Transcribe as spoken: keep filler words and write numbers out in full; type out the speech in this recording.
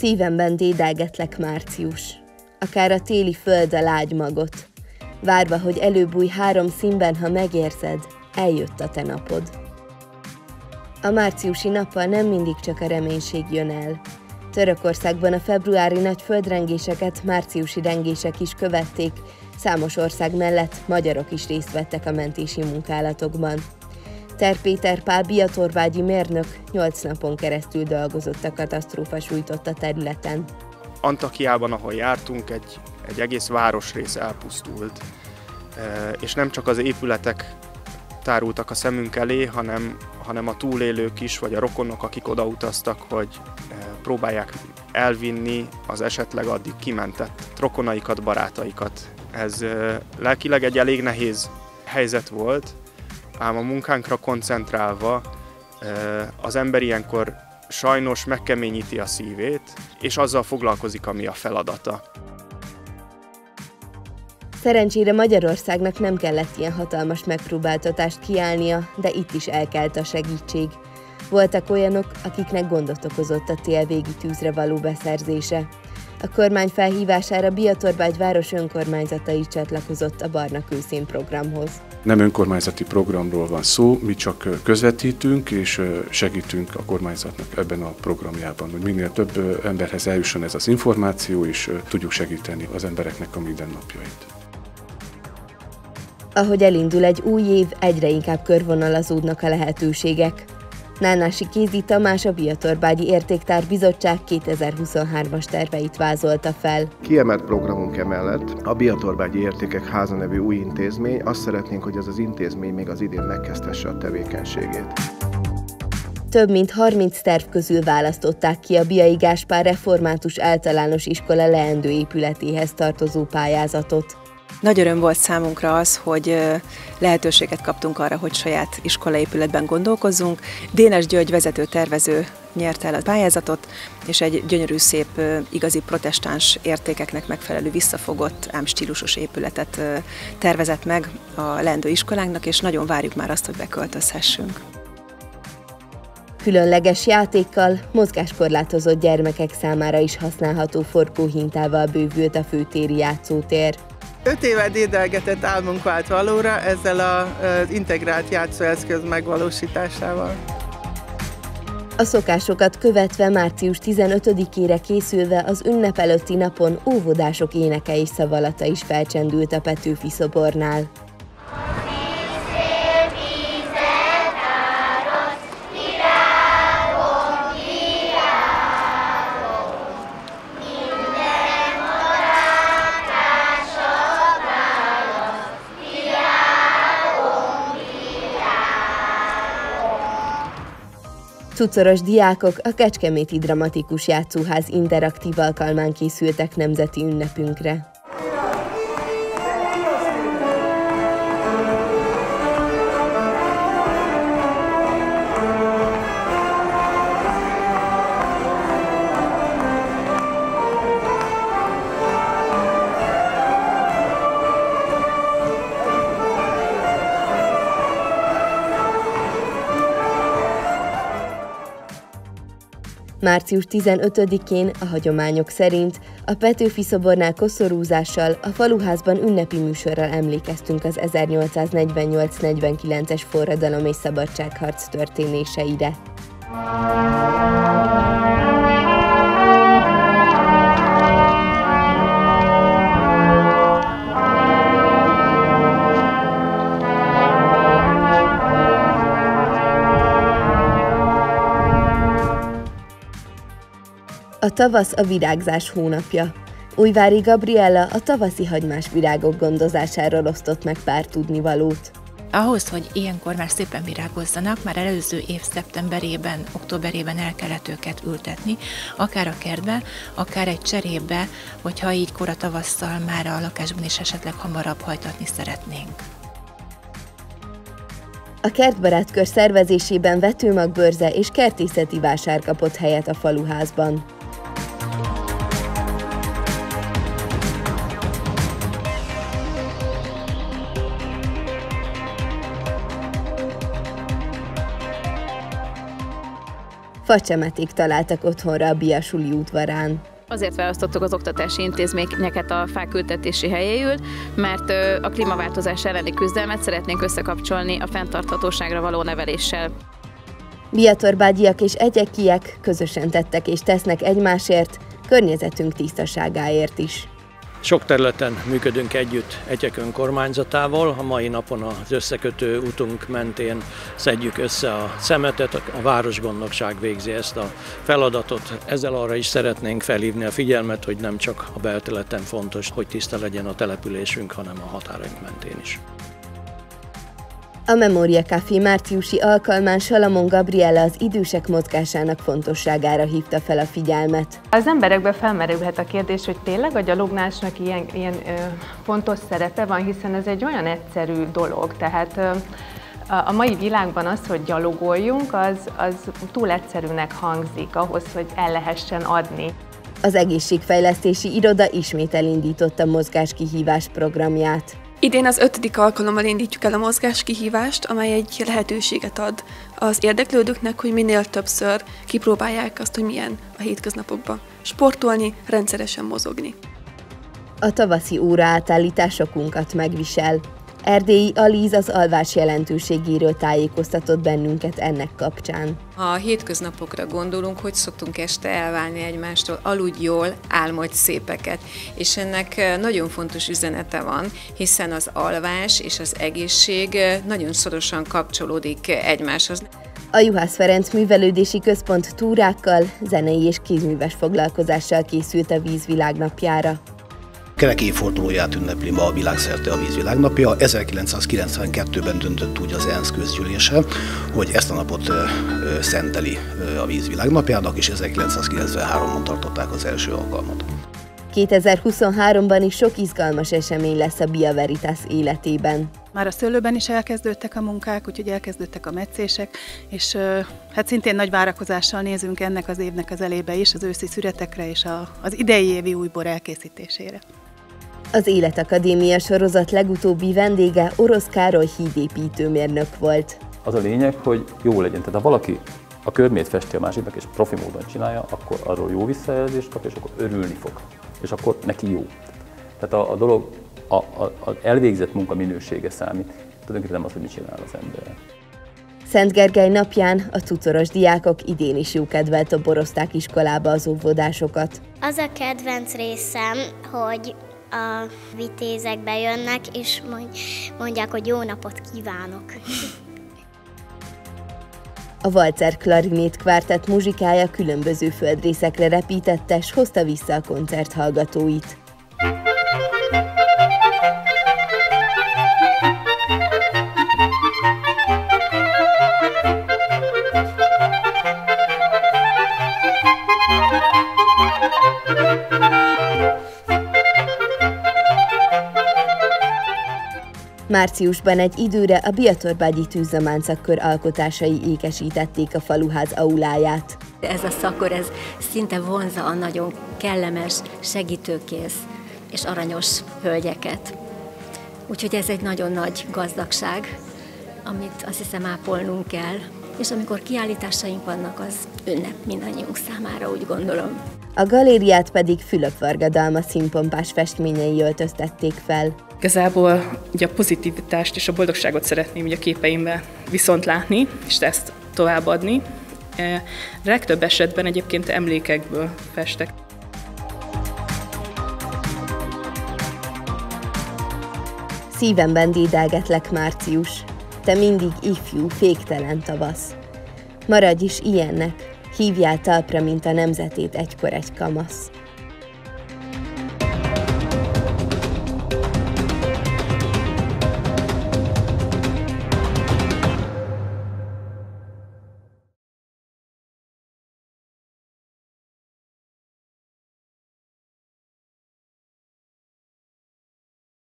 Szívemben dédelgetlek, március, akár a téli föld a lágy magot, várva, hogy előbújj három színben, ha megérzed, eljött a te napod. A márciusi nappal nem mindig csak a reménység jön el. Törökországban a februári nagy földrengéseket márciusi rengések is követték, számos ország mellett magyarok is részt vettek a mentési munkálatokban. Ter Péter Pál biatorvágyi mérnök nyolc napon keresztül dolgozott a katasztrófa sújtotta területen. Antakyában, ahol jártunk, egy, egy egész városrész elpusztult, és nem csak az épületek tárultak a szemünk elé, hanem, hanem a túlélők is, vagy a rokonok, akik odautaztak, hogy próbálják elvinni az esetleg addig kimentett rokonaikat, barátaikat. Ez lelkileg egy elég nehéz helyzet volt, ám a munkánkra koncentrálva az ember ilyenkor sajnos megkeményíti a szívét, és azzal foglalkozik, ami a feladata. Szerencsére Magyarországnak nem kellett ilyen hatalmas megpróbáltatást kiállnia, de itt is elkelt a segítség. Voltak olyanok, akiknek gondot okozott a tél végi tűzre való beszerzése. A kormány felhívására Biatorbágy város önkormányzata is csatlakozott a Barna Kőszén programhoz. Nem önkormányzati programról van szó, mi csak közvetítünk és segítünk a kormányzatnak ebben a programjában, hogy minél több emberhez eljusson ez az információ, és tudjuk segíteni az embereknek a mindennapjait. Ahogy elindul egy új év, egyre inkább körvonalazódnak a lehetőségek. Nánási Kézi Tamás, a Biatorbágyi Értéktár Bizottság kétezer-huszonhármas terveit vázolta fel. Kiemelt programunk emellett a Biatorbágyi Értékek Háza nevű új intézmény. Azt szeretnénk, hogy ez az intézmény még az idén megkezdhesse a tevékenységét. Több mint harminc terv közül választották ki a Biai Gáspár Református Általános Iskola leendő épületéhez tartozó pályázatot. Nagy öröm volt számunkra az, hogy lehetőséget kaptunk arra, hogy saját iskolaépületben gondolkozzunk. Dénes György vezető tervező nyerte el a pályázatot, és egy gyönyörű, szép, igazi protestáns értékeknek megfelelő visszafogott, ám stílusos épületet tervezett meg a leendő iskolánknak, és nagyon várjuk már azt, hogy beköltözhessünk. Különleges játékkal, mozgáskorlátozott gyermekek számára is használható forgóhintával bővült a főtéri játszótér. Öt éve dédelgetett álmunk vált valóra ezzel az integrált játszóeszköz megvalósításával. A szokásokat követve március tizenötödikére készülve az ünnep előtti napon óvodások éneke és szavalata is felcsendült a Petőfi szobornál. Cucoros diákok a Kecskeméti Dramatikus Játszóház interaktív alkalmán készültek nemzeti ünnepünkre. március tizenötödikén a hagyományok szerint a Petőfi szobornál koszorúzással, a faluházban ünnepi műsorral emlékeztünk az ezernyolcszáznegyvennyolc negyvenkilences forradalom és szabadságharc történéseire. A tavasz a virágzás hónapja. Újvári Gabriella a tavaszi hagymás virágok gondozásáról osztott meg pár tudnivalót. Ahhoz, hogy ilyenkor már szépen virágozzanak, már előző év szeptemberében, októberében el kellett őket ültetni, akár a kertbe, akár egy cserébe, hogyha így kora tavasszal már a lakásban is esetleg hamarabb hajtatni szeretnénk. A kertbarátkör szervezésében vetőmagbőrze és kertészeti vásár kapott helyet a faluházban. Facsemeték találtak otthonra a Biasuli udvarán. Azért választottuk az oktatási intézményeket a fák ültetési helyéül, mert a klímaváltozás elleni küzdelmet szeretnénk összekapcsolni a fenntarthatóságra való neveléssel. Biatorbágyiak és egyekiek közösen tettek és tesznek egymásért, környezetünk tisztaságáért is. Sok területen működünk együtt Egyek önkormányzatával. A mai napon az összekötő utunk mentén szedjük össze a szemetet, a városgondnokság végzi ezt a feladatot. Ezzel arra is szeretnénk felhívni a figyelmet, hogy nem csak a belterületen fontos, hogy tiszta legyen a településünk, hanem a határaink mentén is. A Memória Café márciusi alkalmán Salamon Gabriella az idősek mozgásának fontosságára hívta fel a figyelmet. Az emberekben felmerülhet a kérdés, hogy tényleg a gyaloglásnak ilyen, ilyen ö, fontos szerepe van, hiszen ez egy olyan egyszerű dolog. Tehát ö, a mai világban az, hogy gyalogoljunk, az, az túl egyszerűnek hangzik ahhoz, hogy el lehessen adni. Az egészségfejlesztési iroda ismét elindította a mozgáskihívás programját. Idén az ötödik alkalommal indítjuk el a mozgáskihívást, amely egy lehetőséget ad az érdeklődőknek, hogy minél többször kipróbálják azt, hogy milyen a hétköznapokban sportolni, rendszeresen mozogni. A tavaszi óraátállítás sokunkat megvisel. Erdélyi Alíz az alvás jelentőségéről tájékoztatott bennünket ennek kapcsán. Ha a hétköznapokra gondolunk, hogy szoktunk este elválni egymástól, aludj jól, álmodj szépeket. És ennek nagyon fontos üzenete van, hiszen az alvás és az egészség nagyon szorosan kapcsolódik egymáshoz. A Juhász Ferenc Művelődési Központ túrákkal, zenei és kézműves foglalkozással készült a vízvilágnapjára. Kerek évfordulóját ünnepli ma a világszerte a vízvilágnapja. ezerkilencszázkilencvenkettőben döntött úgy az ENSZ közgyűlése, hogy ezt a napot ö, ö, szenteli ö, a vízvilágnapjának, és ezerkilencszázkilencvenháromban tartották az első alkalmat. kétezer-huszonháromban is sok izgalmas esemény lesz a Via Veritas életében. Már a szőlőben is elkezdődtek a munkák, úgyhogy elkezdődtek a metszések, és hát szintén nagy várakozással nézünk ennek az évnek az elébe is, az őszi szüretekre és a, az idei évi újbor elkészítésére. Az Életakadémia sorozat legutóbbi vendége Orosz Károly hídépítőmérnök volt. Az a lényeg, hogy jó legyen. Tehát ha valaki a körmét festi a másiknak és profi módon csinálja, akkor arról jó visszajelzést kap, és akkor örülni fog. És akkor neki jó. Tehát a, a dolog, a, a, az elvégzett munka minősége számít. Tulajdonképpen nem az, hogy mit csinál az ember. Szent Gergely napján a cucoros diákok idén is jókedvel toborozták iskolába az óvodásokat. Az a kedvenc részem, hogy a vitézek bejönnek, és mondják, hogy jó napot kívánok. A Walzer Klarinét Kvártett muzsikája különböző földrészekre repítette, s hozta vissza a koncert hallgatóit. Márciusban egy időre a Biatorbágyi Tűzzamáncak-kör alkotásai ékesítették a faluház auláját. Ez a szakkör, ez szinte vonzza a nagyon kellemes, segítőkész és aranyos hölgyeket. Úgyhogy ez egy nagyon nagy gazdagság, amit azt hiszem ápolnunk kell. És amikor kiállításaink vannak, az ünnep mindannyiunk számára, úgy gondolom. A galériát pedig Fülöp Varga Dalma színpompás festményei öltöztették fel. Igazából ugye a pozitivitást és a boldogságot szeretném ugye a képeimben viszont látni, és ezt továbbadni. Legtöbb esetben egyébként emlékekből festek. Szívemben dédelgetlek március, te mindig ifjú, féktelen tavasz. Maradj is ilyennek, hívjál talpra, mint a nemzetét egykor egy kamasz.